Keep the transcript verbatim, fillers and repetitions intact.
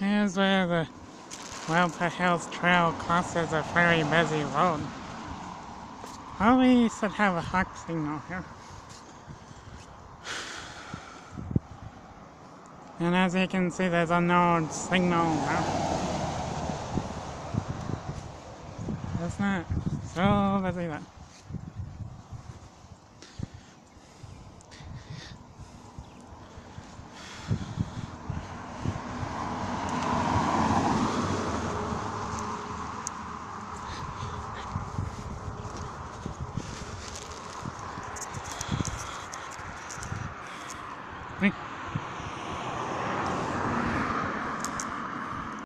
Here's where the Wilapa Hills Trail crosses a very busy road. Probably should have a hawk signal here. And as you can see, there's a no signal now. Isn't it so busy then?